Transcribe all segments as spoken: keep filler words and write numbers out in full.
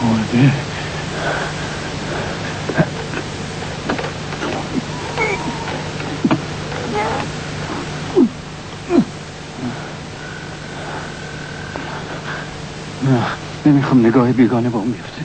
مرده. نه نمیخوام نگاه بیگانه با اون بیفته.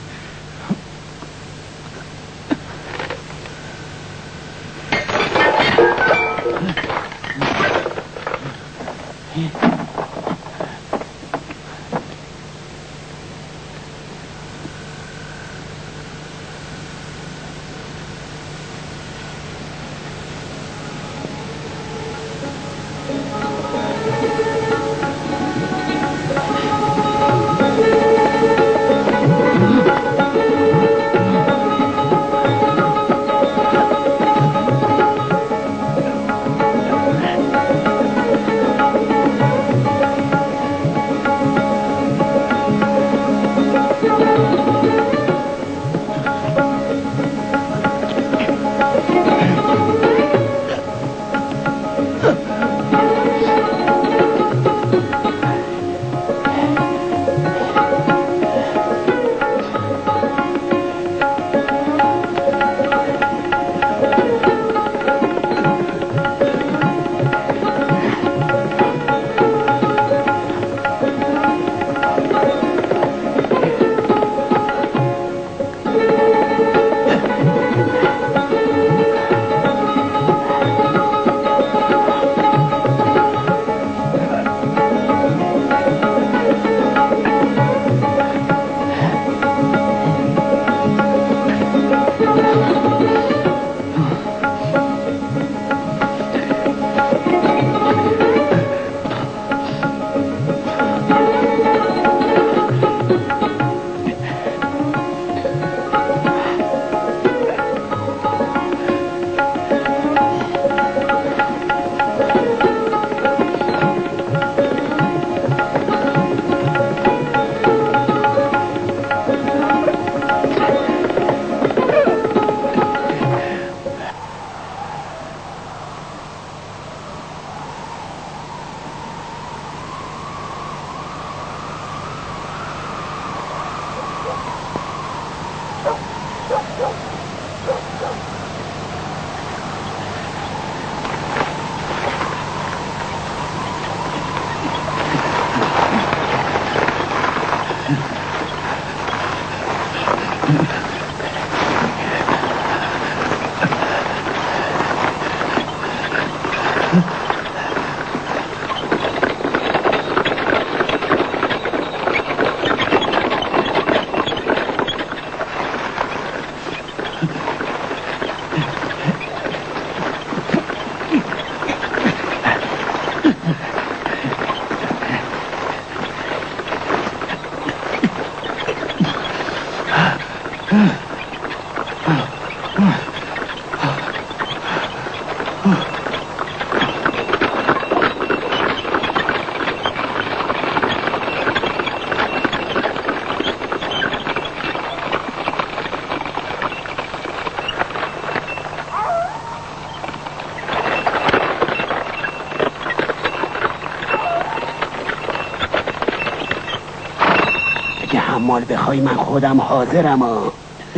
مال بخوای من خودم حاضرم ها.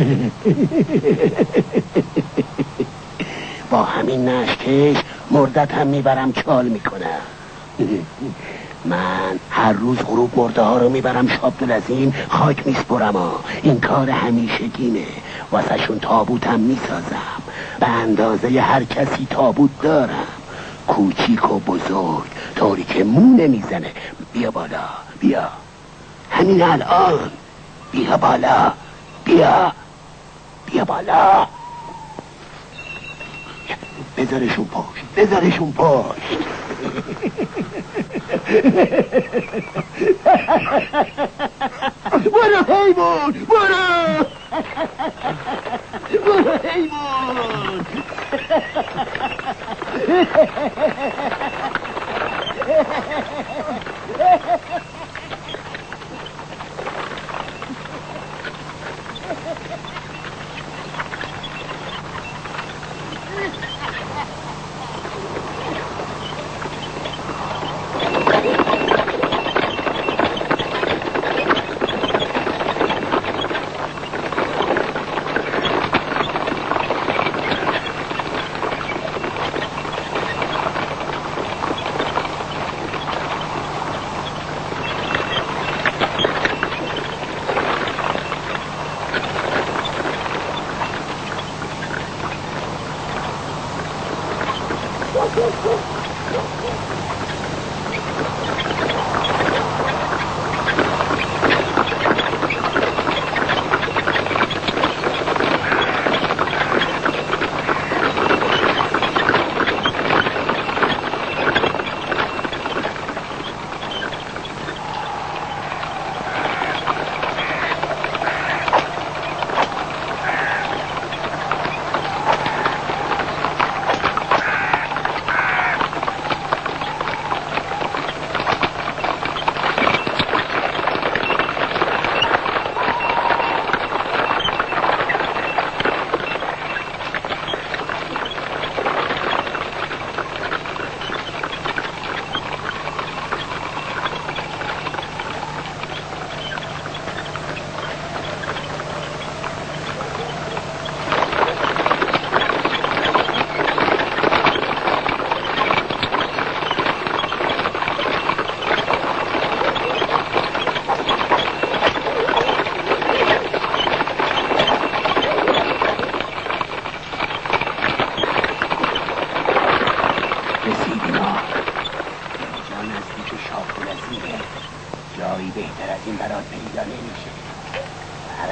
با همین نشکش مردت هم میبرم چال میکنم. من هر روز غروب مرده ها رو میبرم شابدالعظیم خاک میسپرم ها. این کار همیشگیمه. واسه شون تابوتم میسازم به اندازه هر کسی تابوت دارم، کوچیک و بزرگ، طوری که مو نمیزنه. بیا بالا بیا، همین الان بیا بالا، بیا بیا بالا. بذارشون پشت، بذارشون پشت. برو حیوان، برو برو حیوان.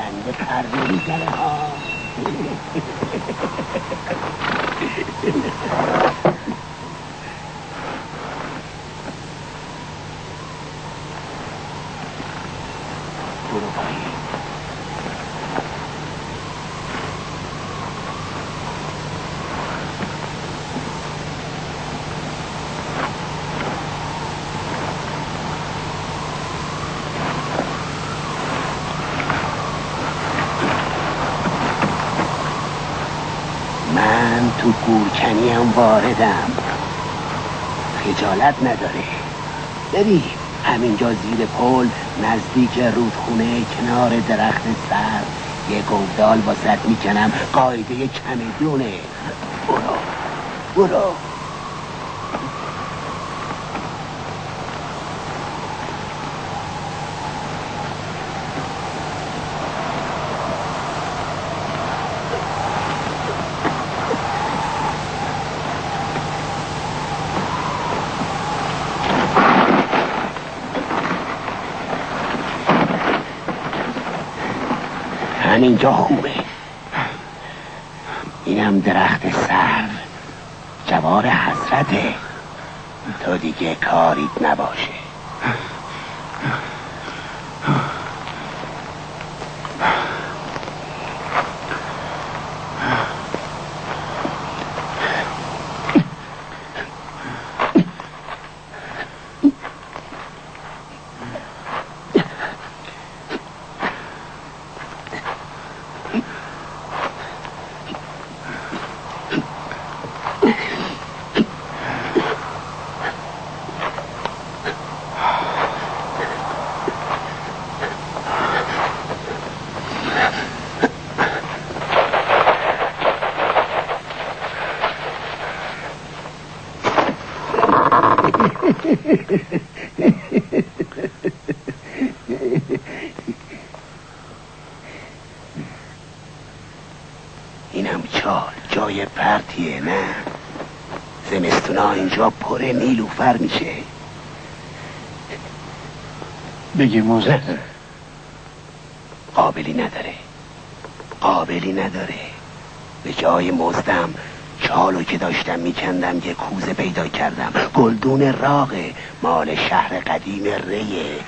بنده پرده میزنه ها. برو پایین. من تو گورکنی هم واردم، خجالت نداره. ببین همینجا زیر پل نزدیک رودخونه کنار درخت سر یه گودال واسط میکنم، قاعده چمدونه. برو برو. اینجا خوبه. اینم درخت سر، جوار حسرته، تو دیگه کاریت نباشه. اینم چال جای پرتیه نه؟ زمستونا اینجا پر نیلوفر میشه. بگیر موزه. قابلی نداره، قابلی نداره. به جای مزدم چالو که داشتم میکندم یه کوزه پیدا کردم، گلدون راقه، مال شهر قدیم ریه.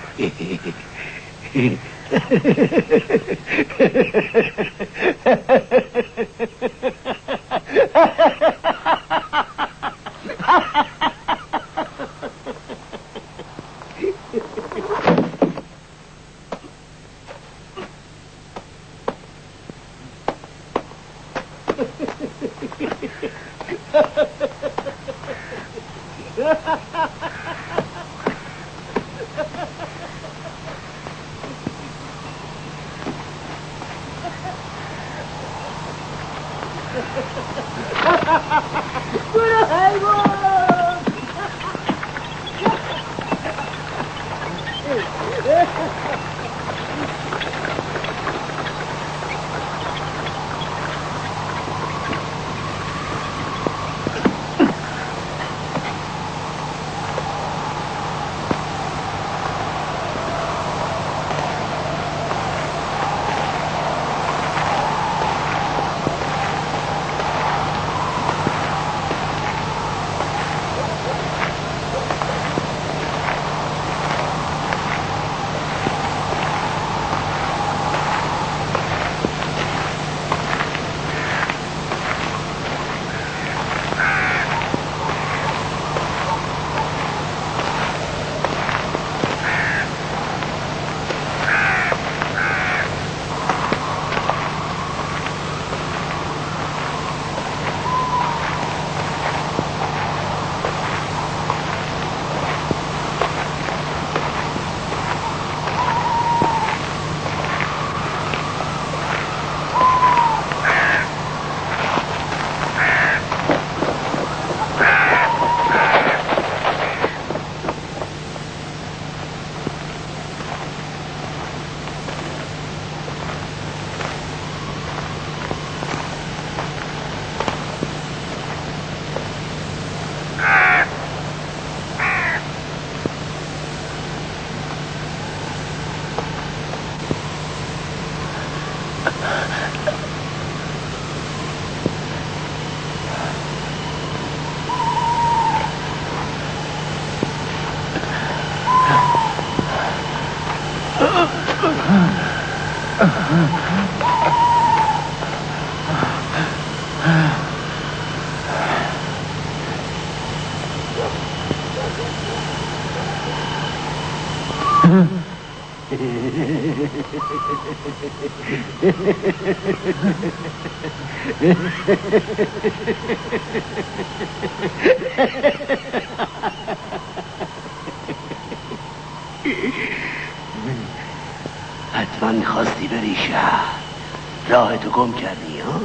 حتما میخواستی بری شهر، راه تو گم کردی ها؟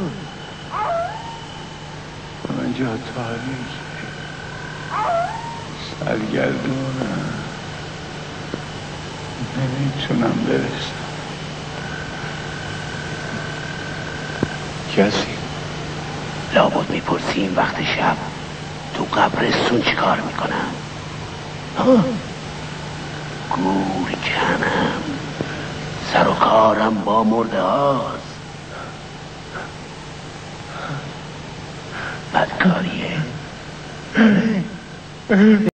اونجا تاریک سرگردونم، نمیتونم برسم. کسی؟ لابد میپرسی این وقت شب تو قبرستون چی کار میکنم؟ ها؟ گور کنم، سر و کارم با مرده هاست. بدکاریه.